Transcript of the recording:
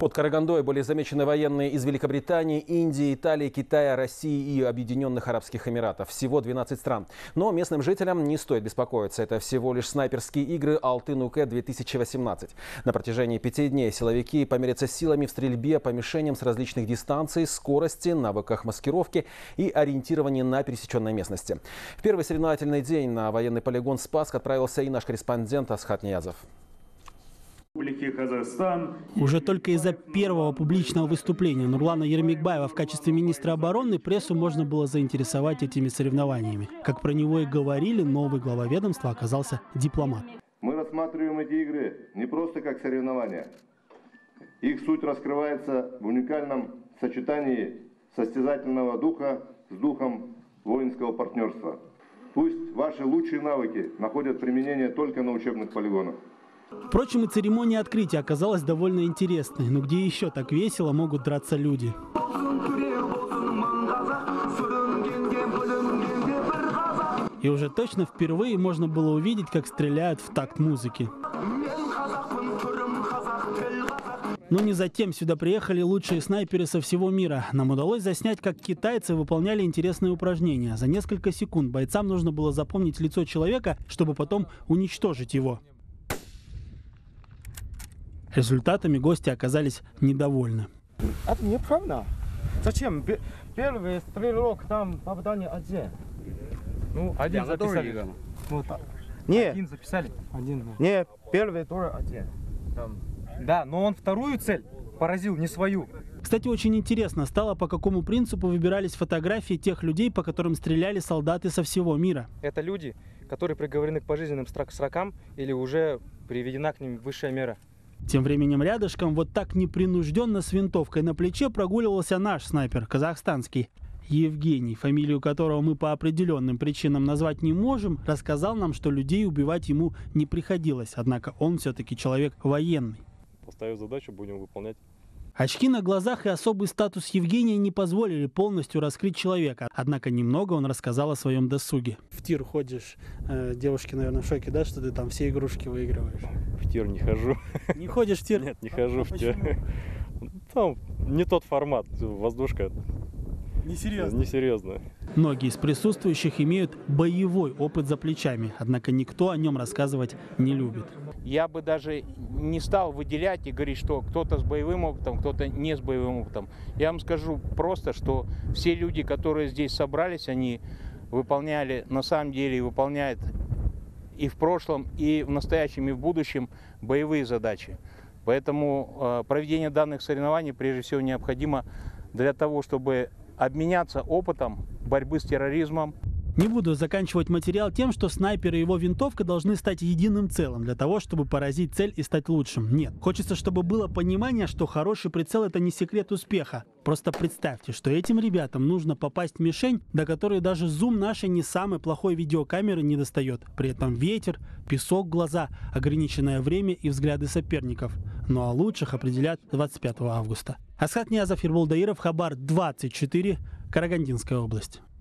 Под Карагандой были замечены военные из Великобритании, Индии, Италии, Китая, России и Объединенных Арабских Эмиратов. Всего 12 стран. Но местным жителям не стоит беспокоиться. Это всего лишь снайперские игры Алтын-Уке-2018. На протяжении 5 дней силовики померятся силами в стрельбе по мишеням с различных дистанций, скорости, навыках маскировки и ориентировании на пересеченной местности. В первый соревновательный день на военный полигон Спасск отправился и наш корреспондент Асхат Ниязов. Уже только из-за первого публичного выступления Нурлана Ермекбаева в качестве министра обороны прессу можно было заинтересовать этими соревнованиями. Как про него и говорили, новый глава ведомства оказался дипломат. Мы рассматриваем эти игры не просто как соревнования. Их суть раскрывается в уникальном сочетании состязательного духа с духом воинского партнерства. Пусть ваши лучшие навыки находят применение только на учебных полигонах. Впрочем, и церемония открытия оказалась довольно интересной. Но где еще так весело могут драться люди? И уже точно впервые можно было увидеть, как стреляют в такт музыки. Но не затем сюда приехали лучшие снайперы со всего мира. Нам удалось заснять, как китайцы выполняли интересные упражнения. За несколько секунд бойцам нужно было запомнить лицо человека, чтобы потом уничтожить его. Результатами гости оказались недовольны. Это неправильно. Зачем? Первый стрелок там попадание один. Ну, один записали. Вот так. Нет. Один записали? Один. Нет, первый тоже один. Там. Да, но он вторую цель поразил, не свою. Кстати, очень интересно стало, по какому принципу выбирались фотографии тех людей, по которым стреляли солдаты со всего мира. Это люди, которые приговорены к пожизненным срокам или уже приведена к ним высшая мера. Тем временем рядышком вот так непринужденно с винтовкой на плече прогуливался наш снайпер, казахстанский. Евгений, фамилию которого мы по определенным причинам назвать не можем, рассказал нам, что людей убивать ему не приходилось. Однако он все-таки человек военный. Поставив задачу, будем выполнять. Очки на глазах и особый статус Евгения не позволили полностью раскрыть человека. Однако немного он рассказал о своем досуге. В тир ходишь, девушки, наверное, в шоке, да, что ты там все игрушки выигрываешь? В тир не хожу. Не ходишь в тир? Нет, не хожу в тир. Там не тот формат, воздушка. Несерьезно. Несерьезно. Многие из присутствующих имеют боевой опыт за плечами, однако никто о нем рассказывать не любит. Я бы даже не стал выделять и говорить, что кто-то с боевым опытом, кто-то не с боевым опытом. Я вам скажу просто, что все люди, которые здесь собрались, они выполняли, на самом деле выполняют и в прошлом, и в настоящем, и в будущем боевые задачи. Поэтому проведение данных соревнований прежде всего необходимо для того, чтобы обменяться опытом борьбы с терроризмом. Не буду заканчивать материал тем, что снайпер и его винтовка должны стать единым целым для того, чтобы поразить цель и стать лучшим. Нет. Хочется, чтобы было понимание, что хороший прицел – это не секрет успеха. Просто представьте, что этим ребятам нужно попасть в мишень, до которой даже зум нашей не самой плохой видеокамеры не достает. При этом ветер, песок в глаза, ограниченное время и взгляды соперников. Ну а лучших определят 25 августа. Асхат Ниязов, Ербол Даиров, Хабар 24, Карагандинская область.